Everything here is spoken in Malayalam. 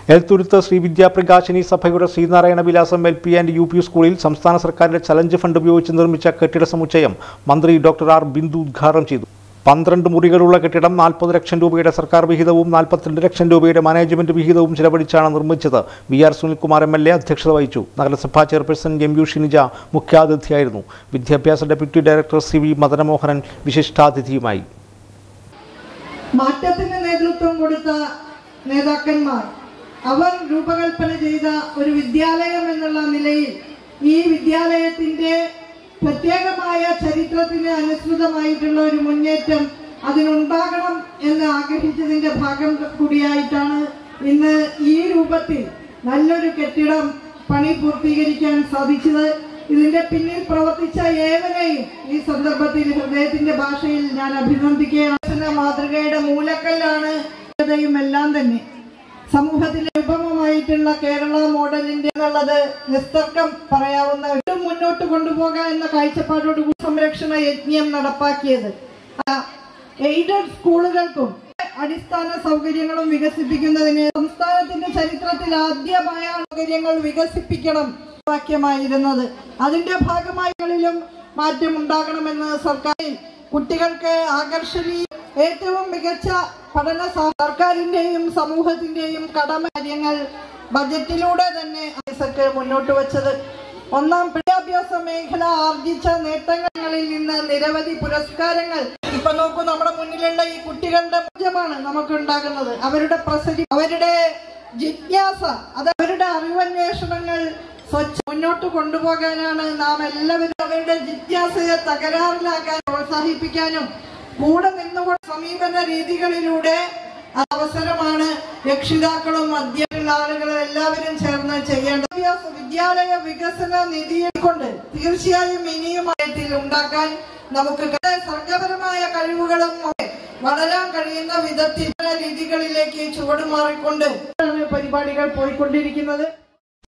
എൽത്തുരുത്ത് ശ്രീ വിദ്യാപ്രകാശിനി സഭയുടെ ശ്രീനാരായണ വിലാസം LP ആൻഡ് UP സ്കൂളിൽ സംസ്ഥാന സർക്കാരിന്റെ ചലഞ്ച് ഫണ്ട് ഉപയോഗിച്ച് നിർമ്മിച്ച കെട്ടിട സമുച്ചയം മന്ത്രി ഡോക്ടർ ആർ ബിന്ദു ഉദ്ഘാടനം ചെയ്തു. 12 മുറികളുള്ള കെട്ടിടം 40 ലക്ഷം രൂപയുടെ സർക്കാർ വിഹിതവും 42 ലക്ഷം രൂപയുടെ മാനേജ്മെന്റ് വിഹിതവും ചെലവഴിച്ചാണ് നിർമ്മിച്ചത്. VR സുനിൽകുമാർ MLA അധ്യക്ഷത വഹിച്ചു. നഗരസഭാ ചെയർപേഴ്സൺ MU ഷിനിജ മുഖ്യാതിഥിയായിരുന്നു. വിദ്യാഭ്യാസ ഡെപ്യൂട്ടി ഡയറക്ടർ CV മദനമോഹനൻ വിശിഷ്ടാതിഥിയുമായി. മാറ്റത്തിന് നേതൃത്വം കൊടുത്ത നേതാക്കന്മാർ അവർ രൂപകൽപ്പന ചെയ്ത ഒരു വിദ്യാലയം എന്നുള്ള നിലയിൽ ഈ വിദ്യാലയത്തിന്റെ പ്രത്യേകമായ ചരിത്രത്തിന് അനുസൃതമായിട്ടുള്ള ഒരു മുന്നേറ്റം അതിനുണ്ടാകണം എന്ന് ആഗ്രഹിച്ചതിന്റെ ഭാഗം കൂടിയായിട്ടാണ് ഇന്ന് ഈ രൂപത്തിൽ നല്ലൊരു കെട്ടിടം പണി പൂർത്തീകരിക്കാൻ സാധിച്ചത്. ഇതിന്റെ പിന്നിൽ പ്രവർത്തിച്ച ഏവരെയും ഈ സന്ദർഭത്തിൽ ഹൃദയത്തിന്റെ ഭാഷയിൽ ഞാൻ അഭിനന്ദിക്കുകയാണ്. മാതൃകയുടെ മൂലക്കല്ലാണ് എല്ലാം തന്നെ സമൂഹത്തിലെ ഉപമമായിട്ടുള്ള കേരള മോഡലിന്റെ എന്നുള്ളത് നിസ്തർക്കം പറയാവുന്ന ഒരു മുന്നോട്ട് കൊണ്ടുപോകുക എന്ന കാഴ്ചപ്പാടോട് സംരക്ഷണ യജ്ഞം നടപ്പാക്കിയത്. എയ്ഡഡ് സ്കൂളുകൾക്കും അടിസ്ഥാന സൗകര്യങ്ങളും വികസിപ്പിക്കുന്നതിന് സംസ്ഥാനത്തിന്റെ ചരിത്രത്തിൽ ആദ്യമായ സൗകര്യങ്ങൾ വികസിപ്പിക്കണം വാക്യമായിരുന്നത്. അതിന്റെ ഭാഗമായികളിലും മാറ്റം ഉണ്ടാകണമെന്ന് സർക്കാർ കുട്ടികൾക്ക് ആകർഷണീയ ഏറ്റവും മികച്ച പഠന സർക്കാരിന്റെയും സമൂഹത്തിന്റെയും കടമ കാര്യങ്ങൾ ബജറ്റിലൂടെ തന്നെ മുന്നോട്ട് വച്ചത്. ഒന്നാം വിദ്യാഭ്യാസ മേഖല ആർജിച്ച നേട്ടങ്ങളിൽ നിന്ന് നിരവധി പുരസ്കാരങ്ങൾ ഇപ്പൊ നോക്കൂ. നമ്മുടെ മുന്നിലുള്ള ഈ കുട്ടികളുടെ മാണ് നമുക്കുണ്ടാകുന്നത്. അവരുടെ അവരുടെ ജിജ്ഞാസ, അത് അവരുടെ അറിവന്വേഷണങ്ങൾ മുന്നോട്ട് കൊണ്ടുപോകാനാണ് നാം എല്ലാവരും അവരുടെ ജിജ്ഞാസയെ തകരാറിലാക്കാൻ പ്രോത്സാഹിപ്പിക്കാനും കൂടെ നിന്നുകൊണ്ട് സമീപന രീതികളിലൂടെ അവസരമാണ് രക്ഷിതാക്കളും അധ്യാപക ആളുകളും എല്ലാവരും ചേർന്ന് ചെയ്യേണ്ടത്. വിദ്യാലയ വികസന നിധിയെ കൊണ്ട് തീർച്ചയായും ഇനിയുമായിട്ട് ഉണ്ടാക്കാൻ നമുക്ക് സർഗപരമായ കഴിവുകളും വളരാൻ കഴിയുന്ന വിധത്തിൽ രീതികളിലേക്ക് ചുവടുമാറിക്കൊണ്ട് പരിപാടികൾ പോയിക്കൊണ്ടിരിക്കുന്നത്.